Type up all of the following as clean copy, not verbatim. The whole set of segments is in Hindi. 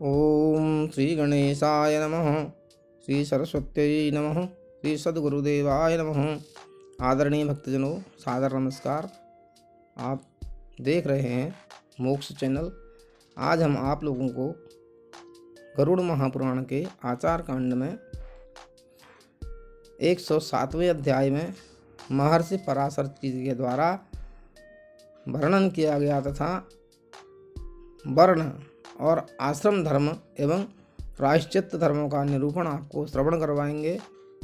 ओम श्री गणेशाय नमः। श्री सरस्वत्यै नमः। श्री सद्गुरुदेवाय नमः। आदरणीय भक्तजनों, सादर नमस्कार। आप देख रहे हैं मोक्ष चैनल। आज हम आप लोगों को गरुड़ महापुराण के आचार कांड में 107वें अध्याय में महर्षि पराशर जी के द्वारा वर्णन किया गया तथा वर्ण और आश्रम धर्म एवं प्रायश्चित्त धर्मों का निरूपण आपको श्रवण करवाएंगे।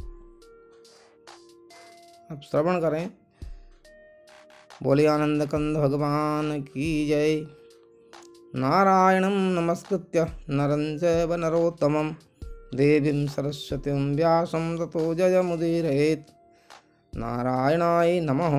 अब श्रवण करें। बोले आनंद कंद भगवान की जय। नारायणं नमस्कृत्य नरं चैव नरोत्तमं देवीं सरस्वतीं व्यासं ततो जयमुदीरयेत्। नारायणाय नमः।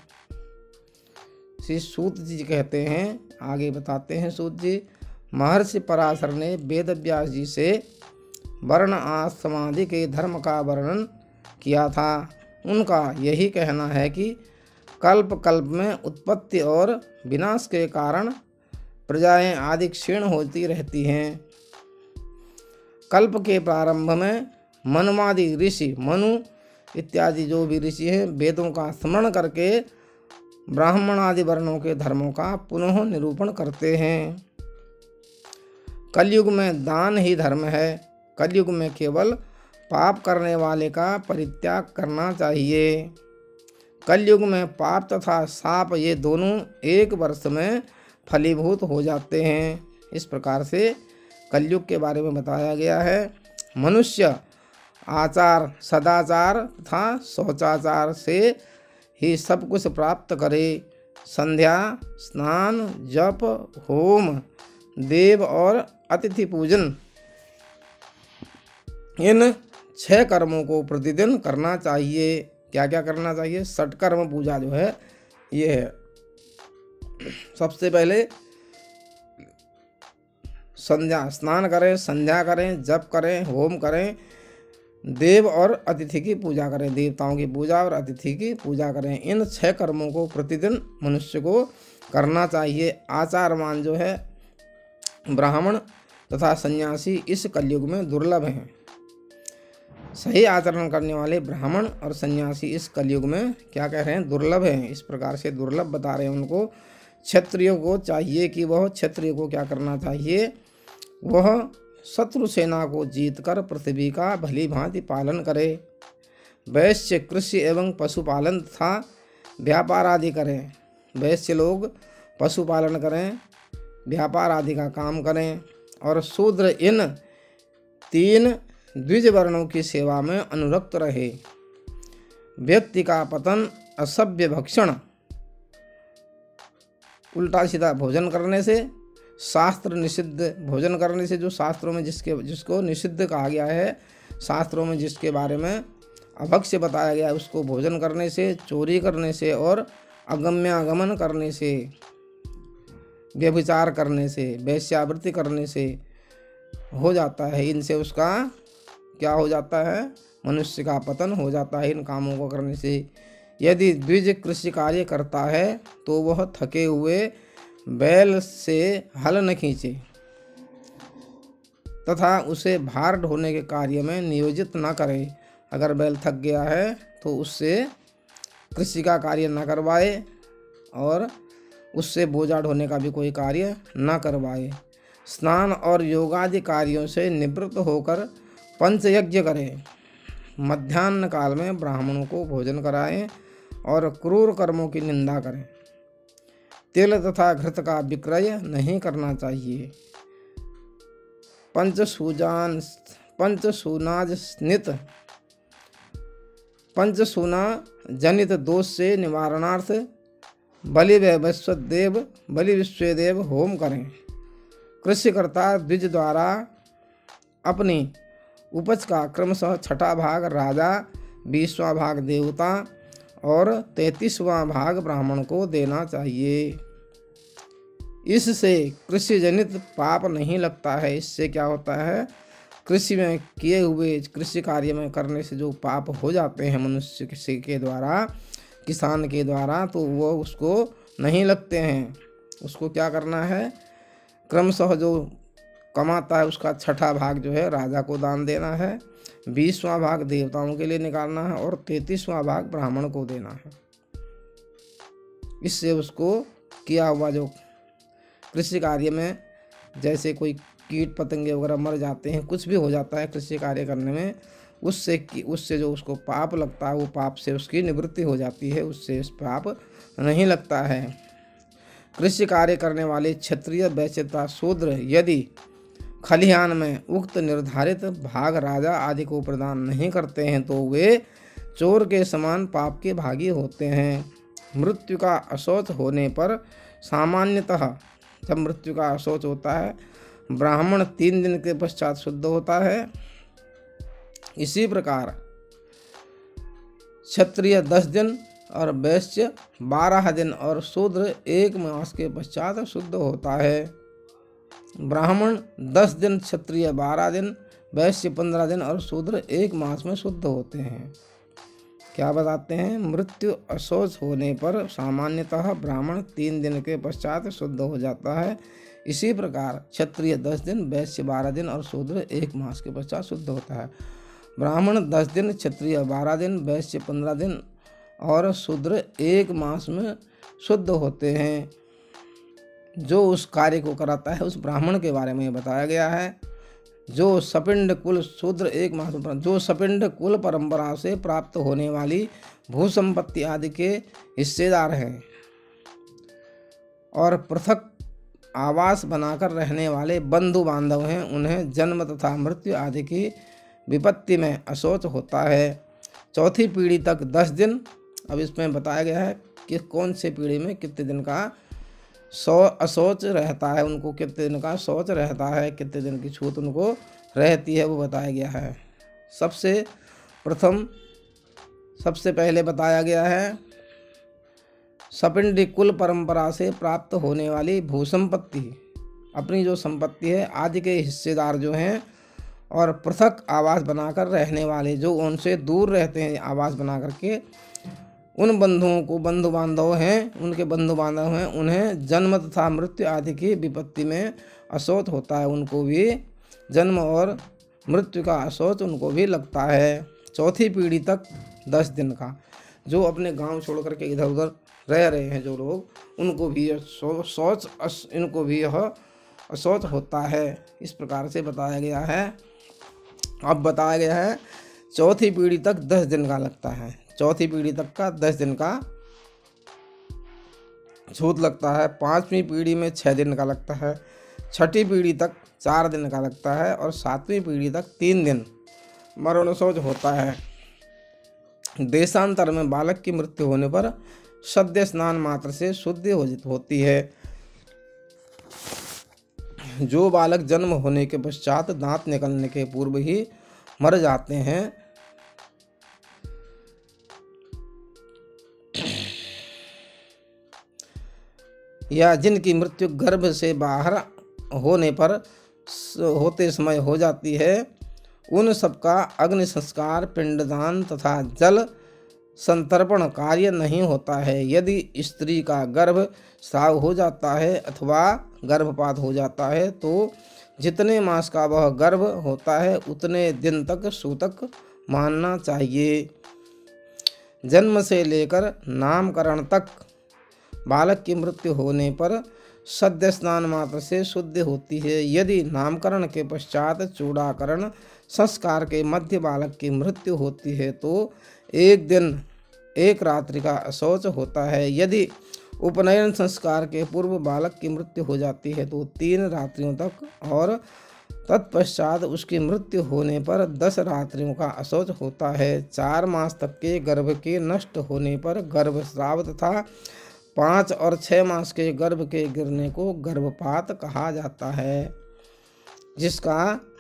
श्री सूत जी कहते हैं, आगे बताते हैं सूत जी, महर्षि पराशर ने वेद व्यास जी से वर्ण आश्रमादि के धर्म का वर्णन किया था। उनका यही कहना है कि कल्प कल्प में उत्पत्ति और विनाश के कारण प्रजाएं आदि क्षीण होती रहती हैं। कल्प के प्रारंभ में मनुवादि ऋषि, मनु इत्यादि जो भी ऋषि हैं, वेदों का स्मरण करके ब्राह्मण आदि वर्णों के धर्मों का पुनः निरूपण करते हैं। कलयुग में दान ही धर्म है। कलयुग में केवल पाप करने वाले का परित्याग करना चाहिए। कलयुग में पाप तथा साप ये दोनों एक वर्ष में फलीभूत हो जाते हैं। इस प्रकार से कलयुग के बारे में बताया गया है। मनुष्य आचार, सदाचार तथा शौचाचार से ही सब कुछ प्राप्त करे। संध्या, स्नान, जप, होम, देव और अतिथि पूजन, इन 6 कर्मों को प्रतिदिन करना चाहिए। क्या क्या करना चाहिए? षटकर्म पूजा जो है ये है। सबसे पहले संध्या, स्नान करें, संध्या करें, जप करें, होम करें, देव और अतिथि की पूजा करें, देवताओं की पूजा और अतिथि की पूजा करें। इन 6 कर्मों को प्रतिदिन मनुष्य को करना चाहिए। आचारवान जो है ब्राह्मण तथा सन्यासी इस कलयुग में दुर्लभ हैं। सही आचरण करने वाले ब्राह्मण और सन्यासी इस कलयुग में क्या कह रहे हैं? दुर्लभ हैं। इस प्रकार से दुर्लभ बता रहे हैं उनको। क्षत्रियों को चाहिए कि वह क्षत्रिय को क्या करना चाहिए? वह शत्रु सेना को जीतकर पृथ्वी का भली भांति पालन करे। वैश्य कृषि एवं पशुपालन तथा व्यापार आदि करें। वैश्य लोग पशुपालन करें, व्यापार आदि का काम करें। और शूद्र इन 3 द्विज वर्णों की सेवा में अनुरक्त रहे। व्यक्ति का पतन असभ्य भक्षण, उल्टा सीधा भोजन करने से, शास्त्र निषिद्ध भोजन करने से, जो शास्त्रों में जिसको निषिद्ध कहा गया है, शास्त्रों में जिसके बारे में अभक्ष्य बताया गया है, उसको भोजन करने से, चोरी करने से और अगम्यागमन करने से, व्यभिचार करने से, वेश्यावृत्ति करने से हो जाता है। इनसे उसका क्या हो जाता है? मनुष्य का पतन हो जाता है इन कामों को करने से। यदि द्विज कृषि कार्य करता है तो वह थके हुए बैल से हल न खींचे तथा उसे भार ढोने के कार्य में नियोजित न करे। अगर बैल थक गया है तो उससे कृषि का कार्य न करवाए और उससे बोझा ढोने का भी कोई कार्य न करवाए। स्नान और योगादि कार्यों से निवृत्त होकर पंचयज्ञ करें। मध्याह्न काल में ब्राह्मणों को भोजन कराएं और क्रूर कर्मों की निंदा करें। तिल तथा घृत का विक्रय नहीं करना चाहिए। पंचसूना जनित दोष से निवारणार्थ बलि विश्वदेव होम करें। कृषिकर्ता द्विज द्वारा अपनी उपज का क्रमशः 6वां भाग राजा, 20वां भाग देवता और 33वां भाग ब्राह्मण को देना चाहिए। इससे कृषि जनित पाप नहीं लगता है। इससे क्या होता है? कृषि में किए हुए कृषि कार्य में करने से जो पाप हो जाते हैं मनुष्य के द्वारा, किसान के द्वारा, तो वो उसको नहीं लगते हैं। उसको क्या करना है? क्रमशः जो कमाता है उसका 6ठा भाग जो है राजा को दान देना है, 20वां भाग देवताओं के लिए निकालना है और 33वां भाग ब्राह्मण को देना है। इससे उसको किया हुआ जो कृषि कार्य में जैसे कोई कीट पतंगे वगैरह मर जाते हैं, कुछ भी हो जाता है कृषि कार्य करने में, उससे जो उसको पाप लगता है वो पाप से उसकी निवृत्ति हो जाती है, उससे उस पाप नहीं लगता है। कृषि कार्य करने वाले क्षत्रिय वैश्य तथा शूद्र यदि खलिहान में उक्त निर्धारित भाग राजा आदि को प्रदान नहीं करते हैं तो वे चोर के समान पाप के भागी होते हैं। मृत्यु का अशौच होने पर सामान्यतः जब मृत्यु का अशौच होता है ब्राह्मण 3 दिन के पश्चात शुद्ध होता है। इसी प्रकार क्षत्रिय 10 दिन और वैश्य 12 दिन और शूद्र 1 मास के पश्चात शुद्ध होता है। ब्राह्मण 10 दिन, क्षत्रिय 12 दिन, वैश्य 15 दिन और शूद्र 1 मास में शुद्ध होते हैं। क्या बताते हैं? मृत्यु अशौच होने पर सामान्यतः ब्राह्मण 3 दिन के पश्चात शुद्ध हो जाता है। इसी प्रकार क्षत्रिय 10 दिन, वैश्य 12 दिन और शूद्र 1 मास के पश्चात शुद्ध होता है। ब्राह्मण 10 दिन, क्षत्रिय 12 दिन, वैश्य 15 दिन और शूद्र 1 मास में शुद्ध होते हैं। जो उस कार्य को कराता है उस ब्राह्मण के बारे में बताया गया है। जो सपिंड कुल शूद्र 1 मास में, जो सपिंड कुल परंपरा से प्राप्त होने वाली भू संपत्ति आदि के हिस्सेदार हैं और पृथक आवास बनाकर रहने वाले बंधु बांधव हैं, उन्हें जन्म तथा मृत्यु आदि की विपत्ति में अशौच होता है। चौथी पीढ़ी तक 10 दिन। अब इसमें बताया गया है कि कौन से पीढ़ी में कितने दिन का अशौच रहता है, उनको कितने दिन का शौच रहता है, कितने दिन की छूत उनको रहती है, वो बताया गया है। सबसे पहले बताया गया है सपिंडी कुल परंपरा से प्राप्त होने वाली भू संपत्ति, अपनी जो संपत्ति है आदि के हिस्सेदार जो हैं और पृथक आवास बनाकर रहने वाले, जो उनसे दूर रहते हैं आवास बना करके, उन बंधुओं को बंधु बांधव हैं, उनके बंधु बांधव हैं, उन्हें जन्म तथा मृत्यु आदि की विपत्ति में अशौच होता है। उनको भी जन्म और मृत्यु का अशौच उनको भी लगता है। चौथी पीढ़ी तक 10 दिन का। जो अपने गांव छोड़ करके इधर उधर रह रहे हैं जो लोग, उनको भी इनको भी यह अशौच होता है। इस प्रकार से बताया गया है। अब बताया गया है चौथी पीढ़ी तक 10 दिन का लगता है। चौथी पीढ़ी तक का 10 दिन का छूत लगता है। 5वीं पीढ़ी में 6 दिन का लगता है। 6ठी पीढ़ी तक 4 दिन का लगता है और 7वीं पीढ़ी तक 3 दिन मरणशौच होता है। देशांतर में बालक की मृत्यु होने पर सद्य स्नान मात्र से शुद्धि होती है। जो बालक जन्म होने के पश्चात दांत निकलने के पूर्व ही मर जाते हैं, या जिनकी मृत्यु गर्भ से बाहर होते समय हो जाती है, उन सबका अग्नि संस्कार, पिंडदान तथा जल संतर्पण कार्य नहीं होता है। यदि स्त्री का गर्भ स्राव हो जाता है अथवा गर्भपात हो जाता है तो जितने मास का वह गर्भ होता है उतने दिन तक सूतक मानना चाहिए। जन्म से लेकर नामकरण तक बालक की मृत्यु होने पर सद्य स्नान मात्र से शुद्धि होती है। यदि नामकरण के पश्चात चूड़ाकरण संस्कार के मध्य बालक की मृत्यु होती है तो 1 दिन 1 रात्रि का अशौच होता है। यदि उपनयन संस्कार के पूर्व बालक की मृत्यु हो जाती है तो 3 रात्रियों तक और तत्पश्चात उसकी मृत्यु होने पर 10 रात्रियों का अशौच होता है। 4 मास तक के गर्भ के नष्ट होने पर गर्भस्राव तथा 5 और 6 मास के गर्भ के गिरने को गर्भपात कहा जाता है। जिसका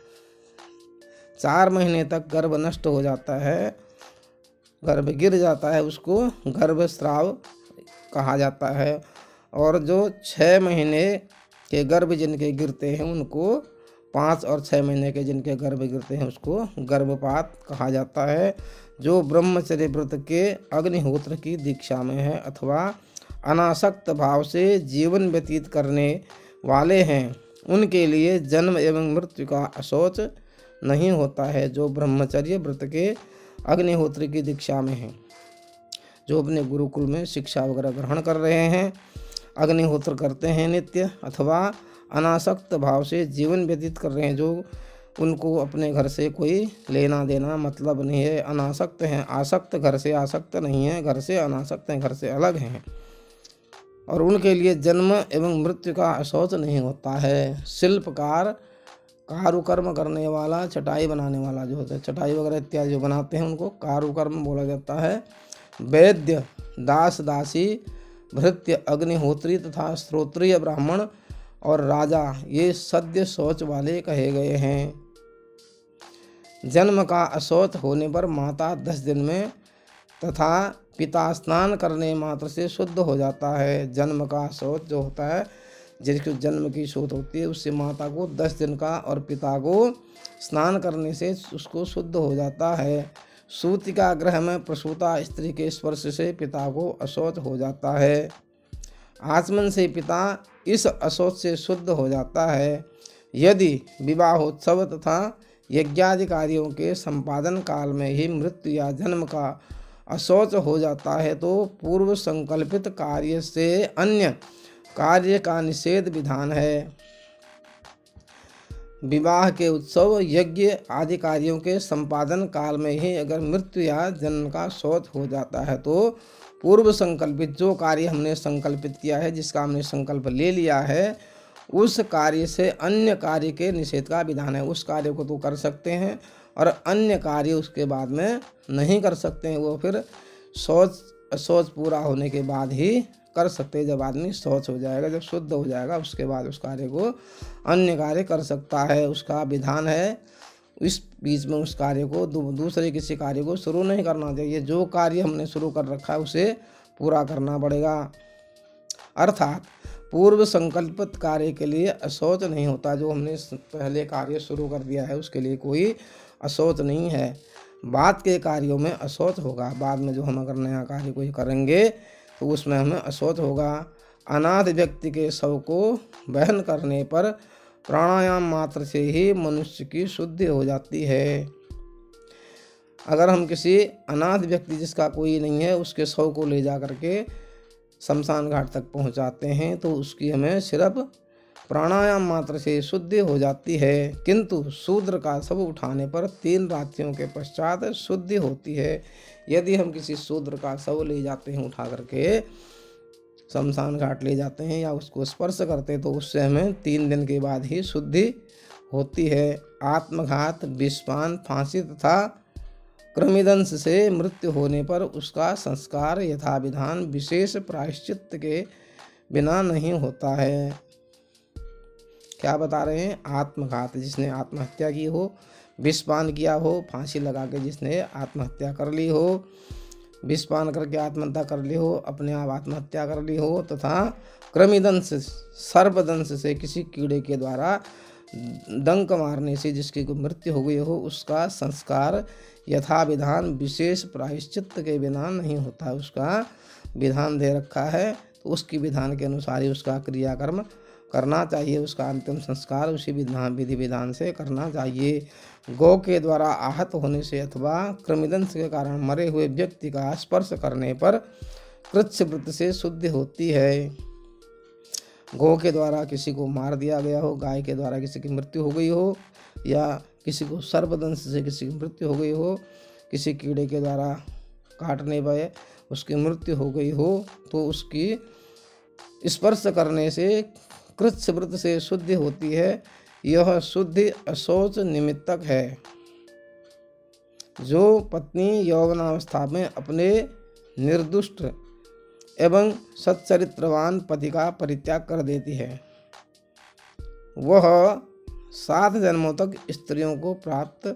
4 महीने तक गर्भ नष्ट हो जाता है, गर्भ गिर जाता है, उसको गर्भस्राव कहा जाता है। और जो 6 महीने के गर्भ जिनके गिरते हैं उनको 5 और 6 महीने के जिनके गर्भ गिरते हैं उसको गर्भपात कहा जाता है। जो ब्रह्मचर्य व्रत के अग्निहोत्र की दीक्षा में है अथवा अनासक्त भाव से जीवन व्यतीत करने वाले हैं उनके लिए जन्म एवं मृत्यु का अशोच नहीं होता है। जो ब्रह्मचर्य व्रत के अग्निहोत्री की दीक्षा में हैं, जो अपने गुरुकुल में शिक्षा वगैरह ग्रहण कर रहे हैं, अग्निहोत्र करते हैं नित्य, अथवा अनासक्त भाव से जीवन व्यतीत कर रहे हैं, जो उनको अपने घर से कोई लेना देना मतलब नहीं है, अनासक्त हैं। आसक्त घर से आसक्त नहीं है, घर से अनासक्त हैं, घर से अलग हैं, और उनके लिए जन्म एवं मृत्यु का अशोच नहीं होता है। शिल्पकार, कारुकर्म करने वाला, चटाई बनाने वाला जो होता है, चटाई वगैरह इत्यादि जो बनाते हैं उनको कारुकर्म बोला जाता है। वैद्य, दास दासी, भृत्य, अग्निहोत्री तथा श्रोत्रिय ब्राह्मण और राजा ये सद्य शौच वाले कहे गए हैं। जन्म का अशौच होने पर माता 10 दिन में तथा पिता स्नान करने मात्र से शुद्ध हो जाता है। जन्म का शौच जो होता है, जिसको जन्म की शौच होती है, उससे माता को 10 दिन का और पिता को स्नान करने से उसको शुद्ध हो जाता है। सूतिका गृह में प्रसूता स्त्री के स्पर्श से पिता को अशौच हो जाता है। आचमन से पिता इस अशौच से शुद्ध हो जाता है। यदि विवाहोत्सव तथा यज्ञादि कार्यों के संपादन काल में ही मृत्यु या जन्म का अशौच हो जाता है तो पूर्व संकल्पित कार्य से अन्य कार्य का निषेध विधान है। विवाह के उत्सव, यज्ञ आदि कार्यों के संपादन काल में ही अगर मृत्यु या जन्म का शौच हो जाता है तो पूर्व संकल्पित जो कार्य हमने संकल्पित किया है, जिसका हमने संकल्प ले लिया है, उस कार्य से अन्य कार्य के निषेध का विधान है। उस कार्य को तो कर सकते हैं और अन्य कार्य उसके बाद में नहीं कर सकते हैं। वो फिर शौच पूरा होने के बाद ही कर सकते हैं। जब आदमी शौच हो जाएगा, जब शुद्ध हो जाएगा, उसके बाद उस कार्य को अन्य कार्य कर सकता है, उसका विधान है। इस बीच में उस कार्य को दूसरे किसी कार्य को शुरू नहीं करना चाहिए। जो कार्य हमने शुरू कर रखा है उसे पूरा करना पड़ेगा। अर्थात पूर्व संकल्पित कार्य के लिए अशौच नहीं होता। जो हमने पहले कार्य शुरू कर दिया है उसके लिए कोई अशौच नहीं है। बाद के कार्यों में अशौच होगा। बाद में जो हम अगर नया कार्य कोई करेंगे तो उसमें हमें अशौच होगा। अनाथ व्यक्ति के शव को वहन करने पर प्राणायाम मात्र से ही मनुष्य की शुद्धि हो जाती है। अगर हम किसी अनाथ व्यक्ति जिसका कोई नहीं है उसके शव को ले जा करके शमशान घाट तक पहुंचाते हैं तो उसकी हमें सिर्फ प्राणायाम मात्र से शुद्धि हो जाती है। किंतु शूद्र का शव उठाने पर 3 रात्रियों के पश्चात शुद्धि होती है। यदि हम किसी शूद्र का शव ले जाते हैं, उठा करके शमशान घाट ले जाते हैं या उसको स्पर्श करते हैं, तो उससे हमें 3 दिन के बाद ही शुद्धि होती है। आत्मघात, विषपान, फांसी तथा कृमिदंश से मृत्यु होने पर उसका संस्कार यथाविधान विशेष प्रायश्चित के बिना नहीं होता है। क्या बता रहे हैं? आत्मघात, जिसने आत्महत्या की हो, विषपान किया हो, फांसी लगा के जिसने आत्महत्या कर ली हो, विषपान करके आत्महत्या कर ली हो, अपने आप आत्महत्या कर ली हो, तथा कृमिदंश, सर्पदंश से किसी कीड़े के द्वारा डंक मारने से जिसकी मृत्यु हो गई हो, उसका संस्कार यथा विधान विशेष प्रायश्चित के बिना नहीं होता। उसका विधान दे रखा है तो उसकी विधान के अनुसार ही उसका क्रियाकर्म करना चाहिए। उसका अंतिम संस्कार उसी विधि विधान से करना चाहिए। गौ के द्वारा आहत होने से अथवा कृमिदंश के कारण मरे हुए व्यक्ति का स्पर्श करने पर कृच्छ्रवृत्त से शुद्धि होती है। गौ के द्वारा किसी को मार दिया गया हो, गाय के द्वारा किसी की मृत्यु हो गई हो, या किसी को सर्पदंश से किसी की मृत्यु हो गई हो, किसी कीड़े के द्वारा काटने पर उसकी मृत्यु हो गई हो, तो उसकी स्पर्श करने से कृच्छ्रवृत्त से शुद्धि होती है। यह शुद्धि अशौच निमित्तक है। जो पत्नी यौवनावस्था में अपने निर्दुष्ट एवं सच्चरित्रवान पति का परित्याग कर देती है, वह 7 जन्मों तक स्त्रियों को प्राप्त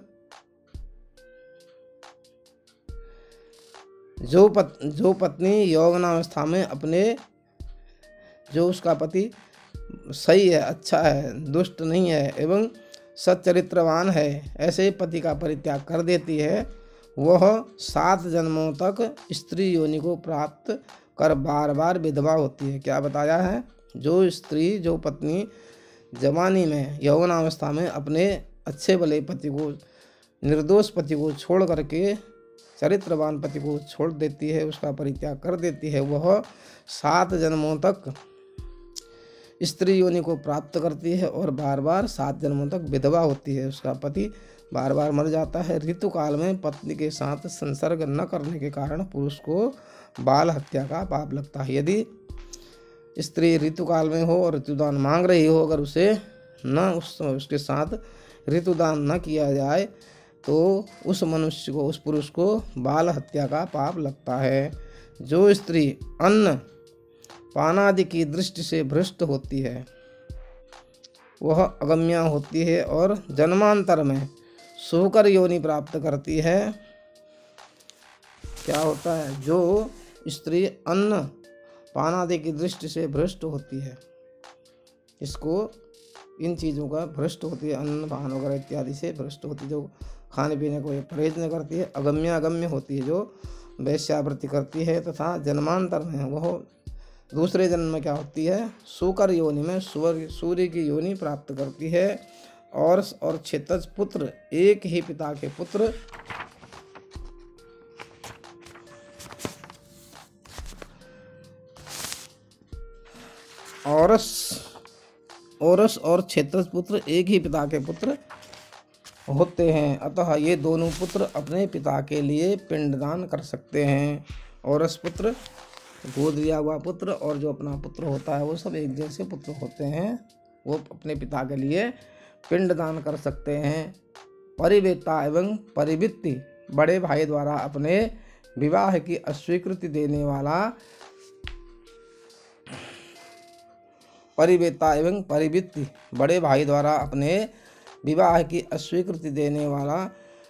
जो पत्नी यौवनावस्था में अपने, जो उसका पति सही है, अच्छा है, दुष्ट नहीं है एवं सच्चरित्रवान है, ऐसे पति का परित्याग कर देती है, वह 7 जन्मों तक स्त्री योनि को प्राप्त कर बार बार विधवा होती है। क्या बताया है? जो स्त्री, जो पत्नी जवानी में यौवनावस्था में अपने अच्छे भले पति को, निर्दोष पति को छोड़ करके चरित्रवान पति को छोड़ देती है, उसका परित्याग कर देती है, वह 7 जन्मों तक स्त्री योनि को प्राप्त करती है और बार बार 7 जन्मों तक विधवा होती है। उसका पति बार बार मर जाता है। ऋतुकाल में पत्नी के साथ संसर्ग न करने के कारण पुरुष को बाल हत्या का पाप लगता है। यदि स्त्री ऋतुकाल में हो और ऋतुदान मांग रही हो, अगर उसे उसके साथ ऋतुदान न किया जाए तो उस मनुष्य को, उस पुरुष को बाल हत्या का पाप लगता है। जो स्त्री अन्न पानादि की दृष्टि से भ्रष्ट होती है वह अगम्या होती है और जन्मांतर में सूकर योनि प्राप्त करती है। क्या होता है? जो स्त्री अन्न पानादि की दृष्टि से भ्रष्ट होती है, इसको इन चीज़ों का भ्रष्ट होती है, अन्न पान वगैरह इत्यादि से भ्रष्ट होती है, जो खाने पीने को परहेज न करती है, अगम्य होती है, जो वैश्यावृत्ति करती है, तथा जन्मांतर में वह दूसरे जन्म में क्या होती है? सूकर योनि में सूर्य की योनि प्राप्त करती है। और क्षेत्रज पुत्र, एक ही पिता के पुत्र औरस और क्षेत्रज पुत्र एक ही पिता के पुत्र होते हैं। अतः ये दोनों पुत्र अपने पिता के लिए पिंडदान कर सकते हैं। औरस पुत्र, गोद दिया हुआ पुत्र, और जो अपना पुत्र होता है वो सब एक जैसे पुत्र होते हैं, वो अपने पिता के लिए पिंडदान कर सकते हैं। परिवेता एवं परिवित्ति, बड़े भाई द्वारा अपने विवाह की अस्वीकृति देने वाला, परिवेता एवं परिवित्ति, बड़े भाई द्वारा अपने विवाह की अस्वीकृति देने वाला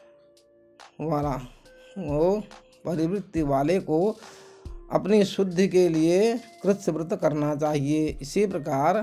वो परिवृत्ति वाले को अपनी शुद्धि के लिए कृत्य व्रत करना चाहिए। इसी प्रकार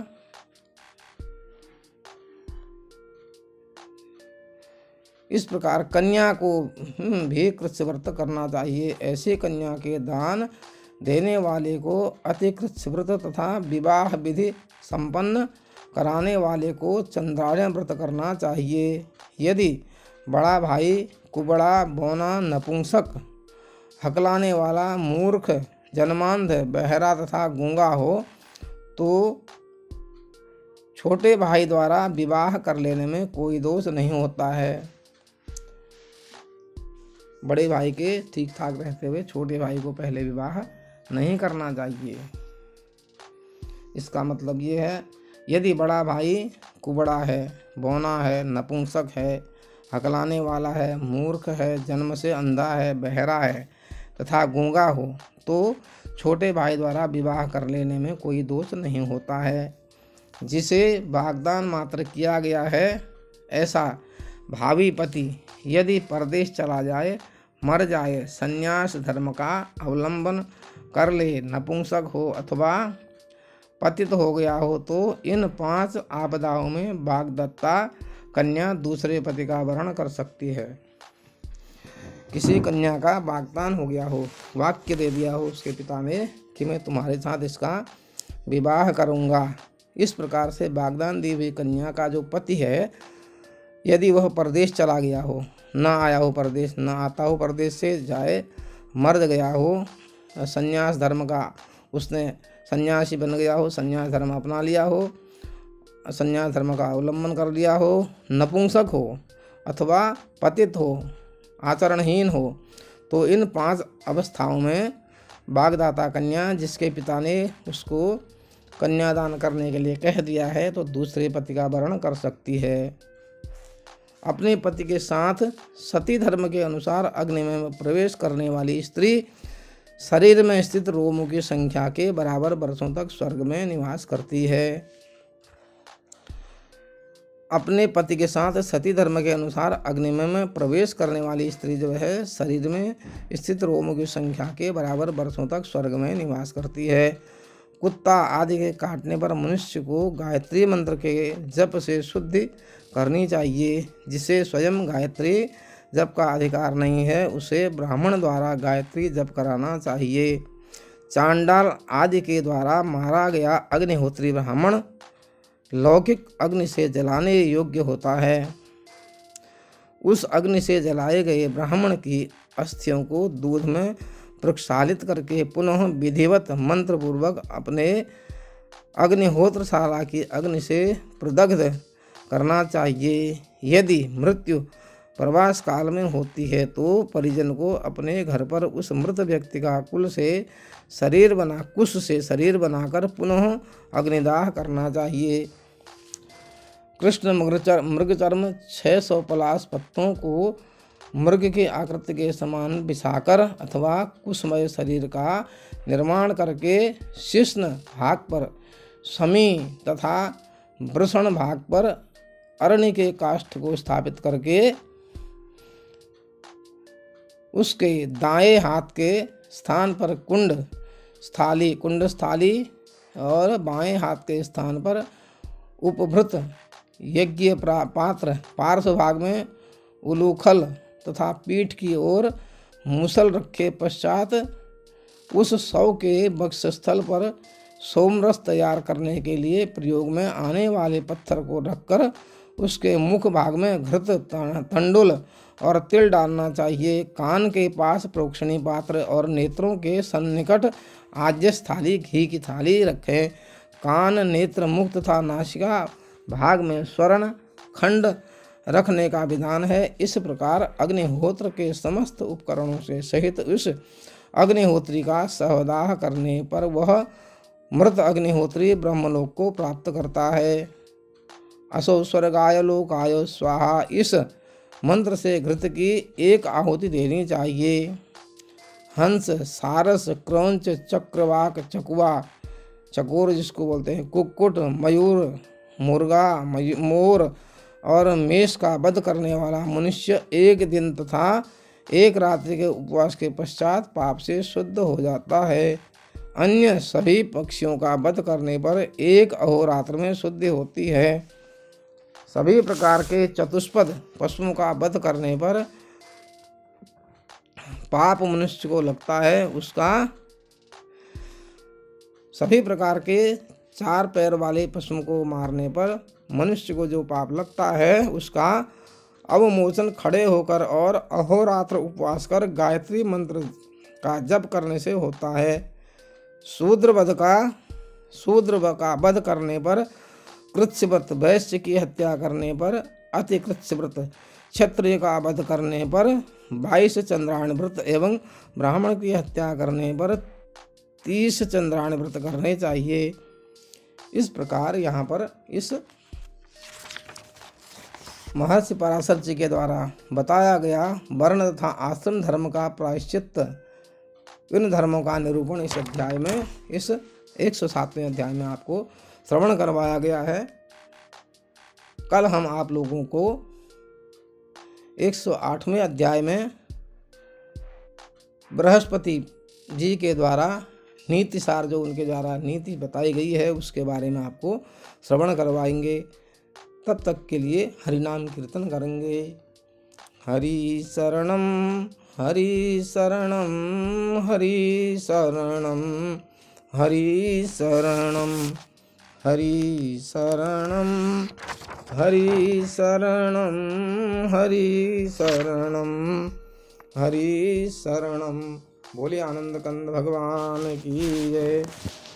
कन्या को भी कृत्य व्रत करना चाहिए। ऐसे कन्या के दान देने वाले को अति कृत्य व्रत तथा विवाह विधि संपन्न कराने वाले को चंद्रायण व्रत करना चाहिए। यदि बड़ा भाई कुबड़ा, बौना, नपुंसक, हकलाने वाला, मूर्ख, जन्मांध, बहरा तथा गूंगा हो तो छोटे भाई द्वारा विवाह कर लेने में कोई दोष नहीं होता है। बड़े भाई के ठीक ठाक रहते हुए छोटे भाई को पहले विवाह नहीं करना चाहिए। इसका मतलब ये है, यदि बड़ा भाई कुबड़ा है, बौना है, नपुंसक है, हकलाने वाला है, मूर्ख है, जन्म से अंधा है, बहरा है तथा गूंगा हो तो छोटे भाई द्वारा विवाह कर लेने में कोई दोष नहीं होता है। जिसे वाग्दान मात्र किया गया है, ऐसा भावी पति यदि परदेश चला जाए, मर जाए, संन्यास धर्म का अवलंबन कर ले, नपुंसक हो अथवा पतित हो गया हो तो इन 5 आपदाओं में वाग्दत्ता कन्या दूसरे पति का वरण कर सकती है। किसी कन्या का वाग्दान हो गया हो, वाक्य दे दिया हो उसके पिता ने कि मैं तुम्हारे साथ इसका विवाह करूंगा, इस प्रकार से वाग्दान दी हुई कन्या का जो पति है, यदि वह परदेश चला गया हो, ना आया हो परदेश, ना आता हो परदेश से, जाए मर गया हो, संन्यास धर्म का उसने सन्यासी बन गया हो, संन्यास धर्म अपना लिया हो, संन्यास धर्म का अवलंबन कर लिया हो, नपुंसक हो अथवा पतित हो, आचरणहीन हो, तो इन 5 अवस्थाओं में वाग्दाता कन्या जिसके पिता ने उसको कन्यादान करने के लिए कह दिया है तो दूसरे पति का वरण कर सकती है। अपने पति के साथ सती धर्म के अनुसार अग्नि में प्रवेश करने वाली स्त्री शरीर में स्थित रोमों की संख्या के बराबर वर्षों तक स्वर्ग में निवास करती है। अपने पति के साथ सती धर्म के अनुसार अग्नि में प्रवेश करने वाली स्त्री जो है, शरीर में स्थित रोमों की संख्या के बराबर वर्षों तक स्वर्ग में निवास करती है। कुत्ता आदि के काटने पर मनुष्य को गायत्री मंत्र के जप से शुद्धि करनी चाहिए। जिसे स्वयं गायत्री जप का अधिकार नहीं है, उसे ब्राह्मण द्वारा गायत्री जप कराना चाहिए। चांडाल आदि के द्वारा मारा गया अग्निहोत्री ब्राह्मण लौकिक अग्नि से जलाने योग्य होता है। उस अग्नि से जलाए गए ब्राह्मण की अस्थियों को दूध में प्रक्षालित करके पुनः विधिवत मंत्र पूर्वक अपने अग्निहोत्रशाला की अग्नि से प्रदग्ध करना चाहिए। यदि मृत्यु प्रवास काल में होती है तो परिजन को अपने घर पर उस मृत व्यक्ति का कुश से शरीर बनाकर पुनः अग्निदाह करना चाहिए। कृष्ण मृगचर्म 600 पलाश पत्तों को मृग के आकृति के समान बिछाकर अथवा कुशमय शरीर का निर्माण करके शिश्न भाग पर समी तथा वृषण भाग पर अरण्य के काष्ठ को स्थापित करके उसके दाएं हाथ के स्थान पर कुंड स्थाली और बाएं हाथ के स्थान पर उपभृत यज्ञ पात्र, पार्श्व भाग में उलूखल तथा पीठ की ओर मुसल रखे पश्चात उस शव के वक्षस्थल पर सोमरस तैयार करने के लिए प्रयोग में आने वाले पत्थर को रखकर उसके मुख भाग में घृत, तंडुल और तिल डालना चाहिए। कान के पास प्रोक्षणी पात्र और नेत्रों के सन्निकट आज्यस थाली, घी की थाली रखें। कान, नेत्र, मुख तथा नासिका भाग में स्वर्ण खंड रखने का विधान है। इस प्रकार अग्निहोत्र के समस्त उपकरणों से सहित उस अग्निहोत्री का सहदाह करने पर वह मृत अग्निहोत्री ब्रह्मलोक को प्राप्त करता है। असो स्वर्गाय लोकाय स्वाहा, इस मंत्र से घृत की एक आहुति देनी चाहिए। हंस, सारस, क्रौंच, चक्रवाक, चकुआ, चकोर जिसको बोलते हैं, कुक्कुट, मयूर, मुर्गा, मोर और मेष का वध करने वाला मनुष्य एक दिन तथा एक रात्रि के उपवास के पश्चात पाप से शुद्ध हो जाता है। अन्य सभी पक्षियों का वध करने पर एक अहोरात्र में शुद्धि होती है। सभी प्रकार के चतुष्पद पशुओं का वध करने पर पाप मनुष्य को लगता है, उसका सभी प्रकार के 4 पैर वाले पशुओं को मारने पर मनुष्य को जो पाप लगता है उसका अवमोचन खड़े होकर और अहोरात्र उपवास कर गायत्री मंत्र का जप करने से होता है। शूद्र का वध करने पर, कृत्स्यव्रत वैश्य की हत्या करने पर, अति कृत्स्यव्रत क्षत्रिय का वध करने पर, 22 चंद्रायण व्रत एवं ब्राह्मण की हत्या करने पर 30 चंद्रायण व्रत करने चाहिए। इस प्रकार यहाँ पर इस महर्षि पराशर जी के द्वारा बताया गया वर्ण तथा आश्रम धर्म का प्रायश्चित, इन धर्मों का निरूपण इस अध्याय में, इस 107वें अध्याय में आपको श्रवण करवाया गया है। कल हम आप लोगों को 108वें अध्याय में बृहस्पति जी के द्वारा नीति सार, जो उनके द्वारा नीति बताई गई है, उसके बारे में आपको श्रवण करवाएंगे। तब तक के लिए हरिनाम कीर्तन करेंगे। हरि शरणम हरि शरणम हरि शरणम हरि शरणम हरि शरणम हरि शरणम हरि शरणम हरि शरणम। बोले आनंद कंद भगवान की जय।